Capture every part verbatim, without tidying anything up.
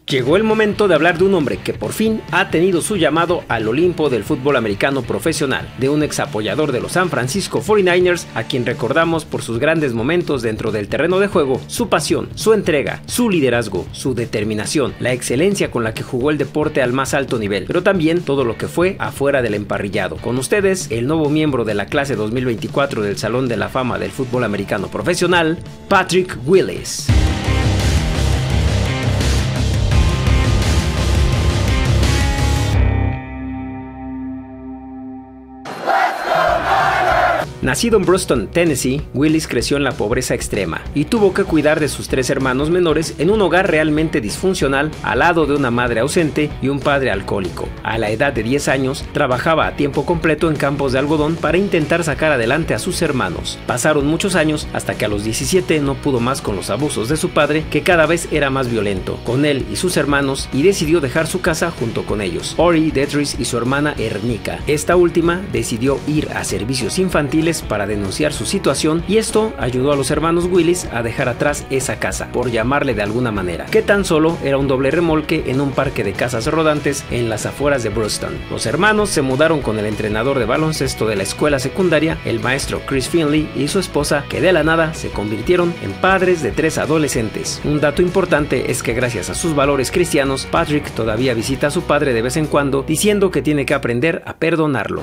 Llegó el momento de hablar de un hombre que por fin ha tenido su llamado al Olimpo del fútbol americano profesional, de un ex apoyador de los San Francisco cuarenta y nueve ers, a quien recordamos por sus grandes momentos dentro del terreno de juego, su pasión, su entrega, su liderazgo, su determinación, la excelencia con la que jugó el deporte al más alto nivel, pero también todo lo que fue afuera del emparrillado. Con ustedes, el nuevo miembro de la clase dos mil veinticuatro del Salón de la Fama del Fútbol Americano Profesional, Patrick Willis. Nacido en Bruston, Tennessee, Willis creció en la pobreza extrema y tuvo que cuidar de sus tres hermanos menores en un hogar realmente disfuncional al lado de una madre ausente y un padre alcohólico. A la edad de diez años, trabajaba a tiempo completo en campos de algodón para intentar sacar adelante a sus hermanos. Pasaron muchos años hasta que a los diecisiete no pudo más con los abusos de su padre, que cada vez era más violento con él y sus hermanos, y decidió dejar su casa junto con ellos, Ori, Detris y su hermana Ernika. Esta última decidió ir a servicios infantiles para denunciar su situación, y esto ayudó a los hermanos Willis a dejar atrás esa casa, por llamarle de alguna manera, que tan solo era un doble remolque en un parque de casas rodantes en las afueras de Bruston. Los hermanos se mudaron con el entrenador de baloncesto de la escuela secundaria, el maestro Chris Finley, y su esposa, que de la nada se convirtieron en padres de tres adolescentes. Un dato importante es que gracias a sus valores cristianos, Patrick todavía visita a su padre de vez en cuando, diciendo que tiene que aprender a perdonarlo.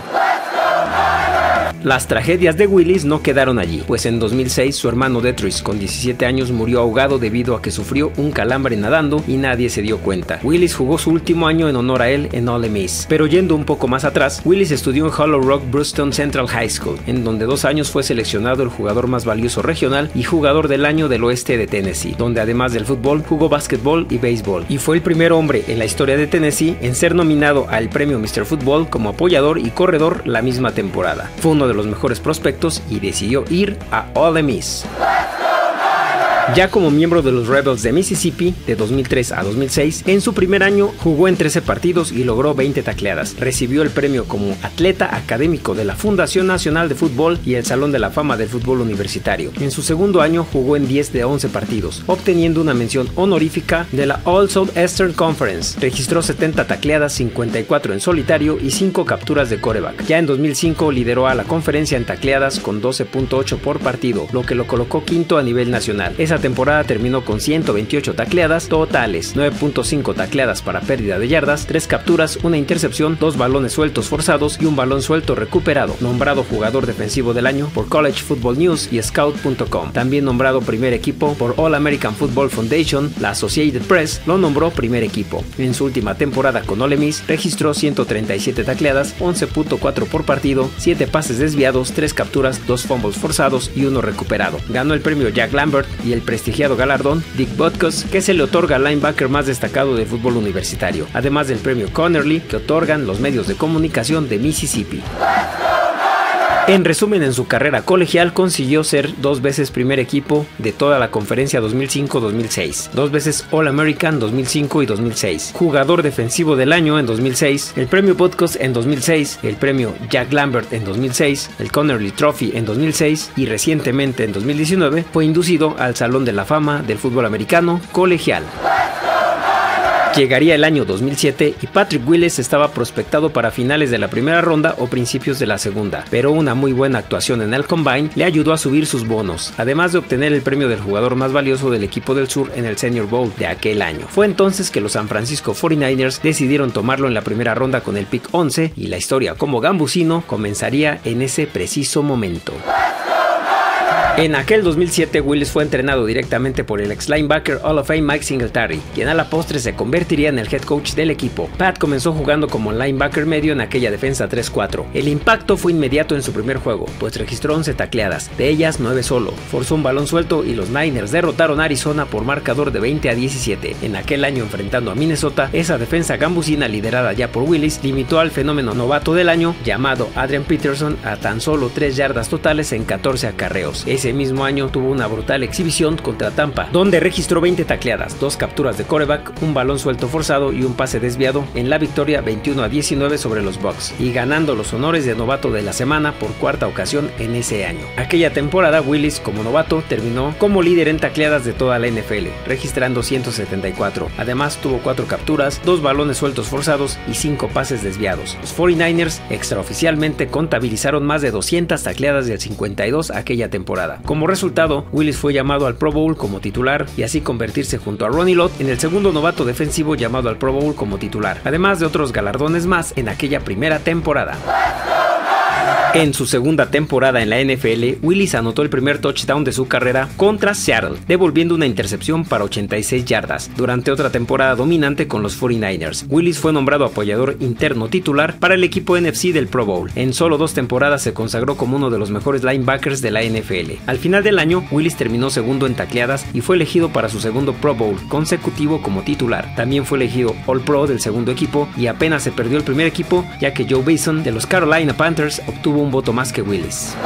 Las tragedias de Willis no quedaron allí, pues en dos mil seis su hermano Detris, con diecisiete años, murió ahogado debido a que sufrió un calambre nadando y nadie se dio cuenta. Willis jugó su último año en honor a él en Ole Miss. Pero yendo un poco más atrás, Willis estudió en Hollow Rock Bruston Central High School, en donde dos años fue seleccionado el jugador más valioso regional y jugador del año del oeste de Tennessee, donde además del fútbol jugó básquetbol y béisbol, y fue el primer hombre en la historia de Tennessee en ser nominado al premio mister Football como apoyador y corredor la misma temporada. Fue uno de los mejores prospectos y decidió ir a Ole Miss. Ya como miembro de los Rebels de Mississippi, de dos mil tres a dos mil seis, en su primer año jugó en trece partidos y logró veinte tacleadas. Recibió el premio como atleta académico de la Fundación Nacional de Fútbol y el Salón de la Fama del Fútbol Universitario. En su segundo año jugó en diez de once partidos, obteniendo una mención honorífica de la All Southeastern Conference. Registró setenta tacleadas, cincuenta y cuatro en solitario y cinco capturas de quarterback. Ya en dos mil cinco lideró a la conferencia en tacleadas con doce punto ocho por partido, lo que lo colocó quinto a nivel nacional. Esa temporada terminó con ciento veintiocho tacleadas totales, nueve punto cinco tacleadas para pérdida de yardas, tres capturas, una intercepción, dos balones sueltos forzados y un balón suelto recuperado. Nombrado jugador defensivo del año por College Football News y Scout punto com. También nombrado primer equipo por All American Football Foundation. La Associated Press lo nombró primer equipo. En su última temporada con Ole Miss registró ciento treinta y siete tacleadas, once punto cuatro por partido, siete pases desviados, tres capturas, dos fumbles forzados y uno recuperado. Ganó el premio Jack Lambert y el prestigiado galardón Dick Butkus, que se le otorga al linebacker más destacado del fútbol universitario, además del premio Connerly, que otorgan los medios de comunicación de Mississippi. En resumen, en su carrera colegial consiguió ser dos veces primer equipo de toda la conferencia dos mil cinco dos mil seis, dos veces All-American dos mil cinco y dos mil seis, jugador defensivo del año en dos mil seis, el premio Butkus en dos mil seis, el premio Jack Lambert en dos mil seis, el Connerly Trophy en dos mil seis y recientemente en dos mil diecinueve fue inducido al Salón de la Fama del Fútbol Americano Colegial. Llegaría el año dos mil siete y Patrick Willis estaba prospectado para finales de la primera ronda o principios de la segunda, pero una muy buena actuación en el Combine le ayudó a subir sus bonos, además de obtener el premio del jugador más valioso del equipo del sur en el Senior Bowl de aquel año. Fue entonces que los San Francisco cuarenta y nueve ers decidieron tomarlo en la primera ronda con el pick once, y la historia como gambusino comenzaría en ese preciso momento. En aquel dos mil siete, Willis fue entrenado directamente por el ex linebacker Hall of Fame Mike Singletary, quien a la postre se convertiría en el head coach del equipo. Pat comenzó jugando como linebacker medio en aquella defensa tres cuatro. El impacto fue inmediato en su primer juego, pues registró once tacleadas, de ellas nueve solo. Forzó un balón suelto y los Niners derrotaron a Arizona por marcador de veinte a diecisiete. En aquel año, enfrentando a Minnesota, esa defensa gambusina liderada ya por Willis limitó al fenómeno novato del año llamado Adrian Peterson a tan solo tres yardas totales en catorce acarreos. Ese Ese mismo año tuvo una brutal exhibición contra Tampa, donde registró veinte tacleadas, dos capturas de quarterback, un balón suelto forzado y un pase desviado en la victoria veintiuno a diecinueve sobre los Bucks, y ganando los honores de novato de la semana por cuarta ocasión en ese año. Aquella temporada, Willis, como novato, terminó como líder en tacleadas de toda la N F L, registrando ciento setenta y cuatro. Además, tuvo cuatro capturas, dos balones sueltos forzados y cinco pases desviados. Los cuarenta y nueve ers extraoficialmente contabilizaron más de doscientas tacleadas del cincuenta y dos aquella temporada. Como resultado, Willis fue llamado al Pro Bowl como titular y así convertirse junto a Ronnie Lott en el segundo novato defensivo llamado al Pro Bowl como titular, además de otros galardones más en aquella primera temporada. En su segunda temporada en la N F L, Willis anotó el primer touchdown de su carrera contra Seattle, devolviendo una intercepción para ochenta y seis yardas, durante otra temporada dominante con los cuarenta y nueve ers. Willis fue nombrado apoyador interno titular para el equipo N F C del Pro Bowl. En solo dos temporadas se consagró como uno de los mejores linebackers de la N F L. Al final del año, Willis terminó segundo en tacleadas y fue elegido para su segundo Pro Bowl consecutivo como titular. También fue elegido All Pro del segundo equipo y apenas se perdió el primer equipo, ya que Joe Mason de los Carolina Panthers obtuvo un voto más que Willis.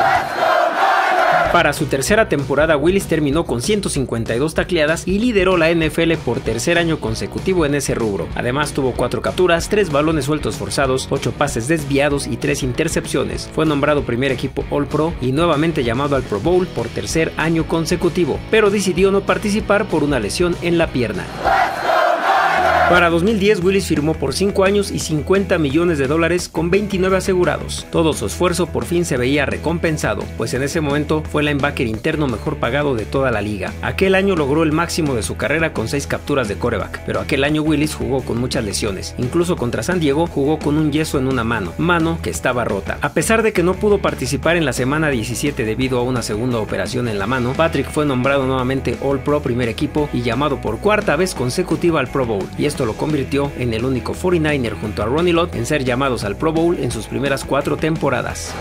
Para su tercera temporada, Willis terminó con ciento cincuenta y dos tacleadas y lideró la N F L por tercer año consecutivo en ese rubro. Además, tuvo cuatro capturas, tres balones sueltos forzados, ocho pases desviados y tres intercepciones. Fue nombrado primer equipo All Pro y nuevamente llamado al Pro Bowl por tercer año consecutivo, pero decidió no participar por una lesión en la pierna. Para dos mil diez, Willis firmó por cinco años y cincuenta millones de dólares con veintinueve asegurados. Todo su esfuerzo por fin se veía recompensado, pues en ese momento fue el linebacker interno mejor pagado de toda la liga. Aquel año logró el máximo de su carrera con seis capturas de quarterback, pero aquel año Willis jugó con muchas lesiones. Incluso contra San Diego jugó con un yeso en una mano, mano que estaba rota. A pesar de que no pudo participar en la semana diecisiete debido a una segunda operación en la mano, Patrick fue nombrado nuevamente All Pro primer equipo y llamado por cuarta vez consecutiva al Pro Bowl, y esto lo convirtió en el único cuarenta y nueve er junto a Ronnie Lott en ser llamados al Pro Bowl en sus primeras cuatro temporadas.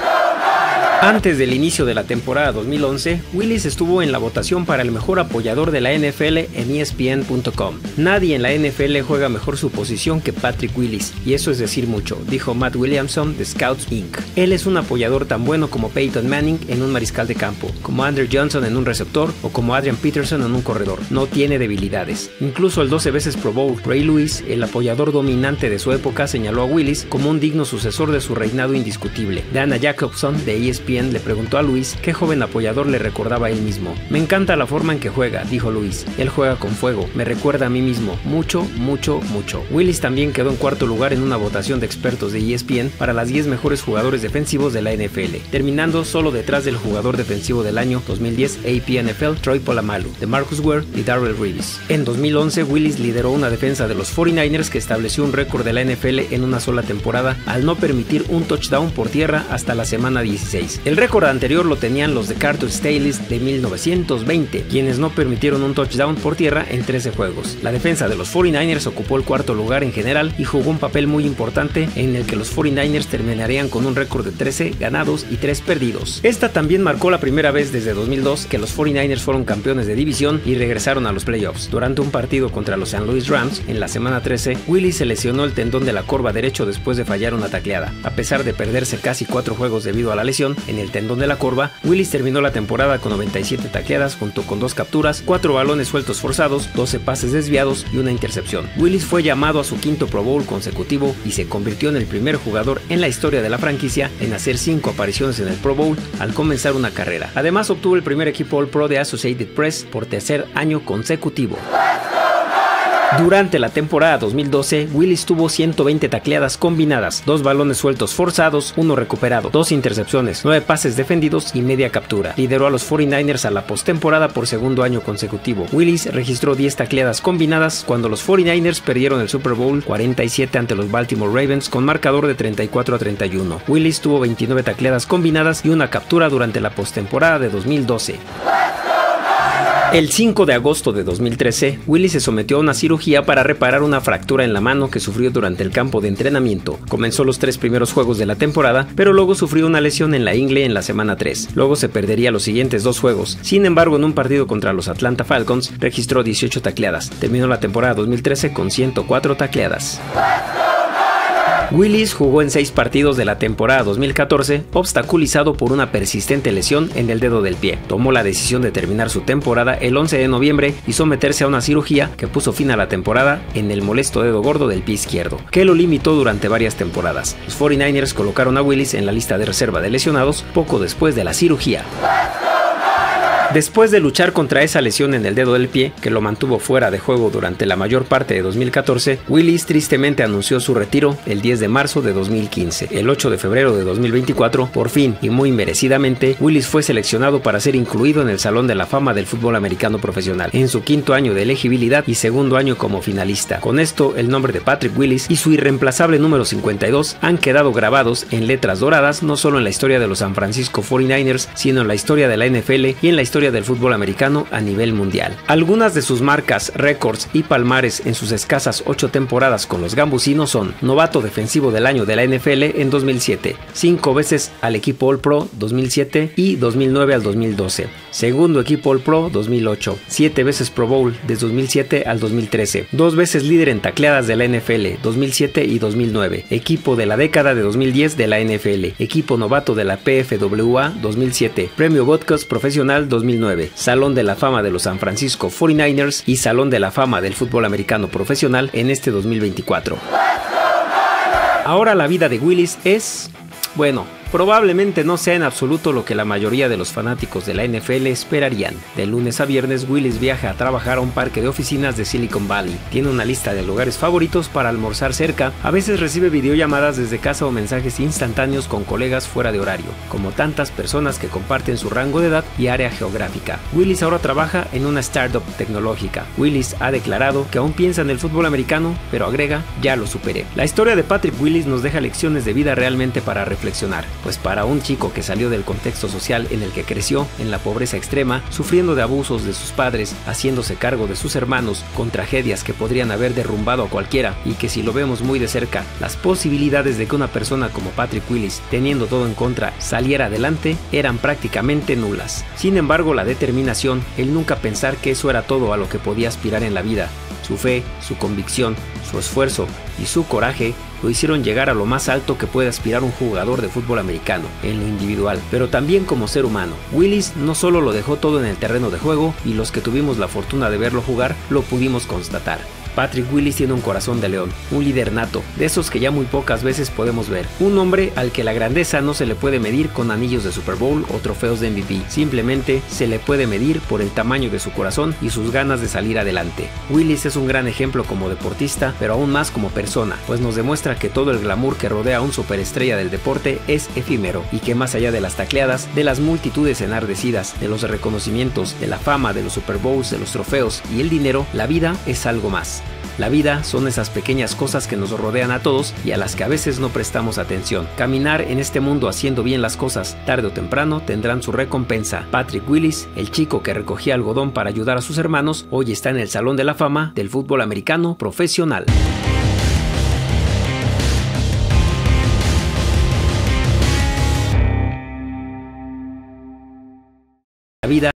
Antes del inicio de la temporada dos mil once, Willis estuvo en la votación para el mejor apoyador de la N F L en E S P N punto com. Nadie en la N F L juega mejor su posición que Patrick Willis, y eso es decir mucho, dijo Matt Williamson de Scouts incorporated. Él es un apoyador tan bueno como Peyton Manning en un mariscal de campo, como Andrew Johnson en un receptor o como Adrian Peterson en un corredor. No tiene debilidades. Incluso el doce veces Pro Bowl Ray Lewis, el apoyador dominante de su época, señaló a Willis como un digno sucesor de su reinado indiscutible. Dana Jacobson de E S P N le preguntó a Lewis qué joven apoyador le recordaba a él mismo. Me encanta la forma en que juega, dijo Lewis. Él juega con fuego, me recuerda a mí mismo, mucho, mucho, mucho. Willis también quedó en cuarto lugar en una votación de expertos de E S P N para las diez mejores jugadores defensivos de la N F L, terminando solo detrás del jugador defensivo del año dos mil diez A P N F L Troy Polamalu, de Marcus Ware y Darrell Reeves. En dos mil once, Willis lideró una defensa de los cuarenta y nueve ers que estableció un récord de la N F L en una sola temporada al no permitir un touchdown por tierra hasta la semana dieciséis. El récord anterior lo tenían los de Carter Staylis de mil novecientos veinte, quienes no permitieron un touchdown por tierra en trece juegos. La defensa de los cuarenta y nueve ers ocupó el cuarto lugar en general y jugó un papel muy importante en el que los cuarenta y nueve ers terminarían con un récord de trece ganados y tres perdidos. Esta también marcó la primera vez desde dos mil dos que los cuarenta y nueve ers fueron campeones de división y regresaron a los playoffs. Durante un partido contra los Saint Louis Rams en la semana trece, Willis se lesionó el tendón de la corva derecho después de fallar una tacleada. A pesar de perderse casi cuatro juegos debido a la lesión en el tendón de la corva, Willis terminó la temporada con noventa y siete tacleadas junto con dos capturas, cuatro balones sueltos forzados, doce pases desviados y una intercepción. Willis fue llamado a su quinto Pro Bowl consecutivo y se convirtió en el primer jugador en la historia de la franquicia en hacer cinco apariciones en el Pro Bowl al comenzar una carrera. Además, obtuvo el primer equipo All Pro de Associated Press por tercer año consecutivo. Durante la temporada dos mil doce, Willis tuvo ciento veinte tacleadas combinadas, dos balones sueltos forzados, uno recuperado, dos intercepciones, nueve pases defendidos y media captura. Lideró a los cuarenta y nueve ers a la postemporada por segundo año consecutivo. Willis registró diez tacleadas combinadas cuando los cuarenta y nueve ers perdieron el Super Bowl cuarenta y siete ante los Baltimore Ravens con marcador de treinta y cuatro a treinta y uno. Willis tuvo veintinueve tacleadas combinadas y una captura durante la postemporada de dos mil doce. El cinco de agosto de dos mil trece, Willis se sometió a una cirugía para reparar una fractura en la mano que sufrió durante el campo de entrenamiento. Comenzó los tres primeros juegos de la temporada, pero luego sufrió una lesión en la ingle en la semana tres. Luego se perdería los siguientes dos juegos. Sin embargo, en un partido contra los Atlanta Falcons, registró dieciocho tacleadas. Terminó la temporada dos mil trece con ciento cuatro tacleadas. Willis jugó en seis partidos de la temporada dos mil catorce, obstaculizado por una persistente lesión en el dedo del pie. Tomó la decisión de terminar su temporada el once de noviembre y someterse a una cirugía que puso fin a la temporada en el molesto dedo gordo del pie izquierdo, que lo limitó durante varias temporadas. Los cuarenta y nueve ers colocaron a Willis en la lista de reserva de lesionados poco después de la cirugía. Después de luchar contra esa lesión en el dedo del pie, que lo mantuvo fuera de juego durante la mayor parte de dos mil catorce, Willis tristemente anunció su retiro el diez de marzo de dos mil quince. El ocho de febrero de dos mil veinticuatro, por fin y muy merecidamente, Willis fue seleccionado para ser incluido en el Salón de la Fama del Fútbol Americano Profesional, en su quinto año de elegibilidad y segundo año como finalista. Con esto, el nombre de Patrick Willis y su irreemplazable número cincuenta y dos han quedado grabados en letras doradas no solo en la historia de los San Francisco cuarenta y nueve ers, sino en la historia de la N F L y en la historia del fútbol americano a nivel mundial. Algunas de sus marcas, récords y palmares en sus escasas ocho temporadas con los gambusinos son: novato defensivo del año de la N F L en dos mil siete, cinco veces al equipo All Pro dos mil siete y dos mil nueve al dos mil doce, segundo equipo All Pro dos mil ocho, siete veces Pro Bowl desde dos mil siete al dos mil trece, dos veces líder en tacleadas de la N F L dos mil siete y dos mil nueve, equipo de la década de dos mil diez de la N F L, equipo novato de la P F W A dos mil siete, premio Vodcast Profesional dos mil nueve, Salón de la Fama de los San Francisco cuarenta y nueve ers y Salón de la Fama del Fútbol Americano Profesional en este dos mil veinticuatro. Ahora la vida de Willis es, bueno, probablemente no sea en absoluto lo que la mayoría de los fanáticos de la N F L esperarían. De lunes a viernes, Willis viaja a trabajar a un parque de oficinas de Silicon Valley. Tiene una lista de lugares favoritos para almorzar cerca. A veces recibe videollamadas desde casa o mensajes instantáneos con colegas fuera de horario, como tantas personas que comparten su rango de edad y área geográfica. Willis ahora trabaja en una startup tecnológica. Willis ha declarado que aún piensa en el fútbol americano, pero agrega: ya lo superé. La historia de Patrick Willis nos deja lecciones de vida realmente para reflexionar. Pues para un chico que salió del contexto social en el que creció, en la pobreza extrema, sufriendo de abusos de sus padres, haciéndose cargo de sus hermanos, con tragedias que podrían haber derrumbado a cualquiera, y que si lo vemos muy de cerca, las posibilidades de que una persona como Patrick Willis, teniendo todo en contra, saliera adelante, eran prácticamente nulas. Sin embargo, la determinación, el nunca pensar que eso era todo a lo que podía aspirar en la vida, su fe, su convicción, su esfuerzo y su coraje lo hicieron llegar a lo más alto que puede aspirar un jugador de fútbol americano, en lo individual, pero también como ser humano. Willis no solo lo dejó todo en el terreno de juego, y los que tuvimos la fortuna de verlo jugar lo pudimos constatar. Patrick Willis tiene un corazón de león, un líder nato, de esos que ya muy pocas veces podemos ver. Un hombre al que la grandeza no se le puede medir con anillos de Super Bowl o trofeos de M V P, simplemente se le puede medir por el tamaño de su corazón y sus ganas de salir adelante. Willis es un gran ejemplo como deportista, pero aún más como persona, pues nos demuestra que todo el glamour que rodea a un superestrella del deporte es efímero, y que más allá de las tacleadas, de las multitudes enardecidas, de los reconocimientos, de la fama, de los Super Bowls, de los trofeos y el dinero, la vida es algo más. La vida son esas pequeñas cosas que nos rodean a todos y a las que a veces no prestamos atención. Caminar en este mundo haciendo bien las cosas, tarde o temprano tendrán su recompensa. Patrick Willis, el chico que recogía algodón para ayudar a sus hermanos, hoy está en el Salón de la Fama del Fútbol Americano Profesional. La vida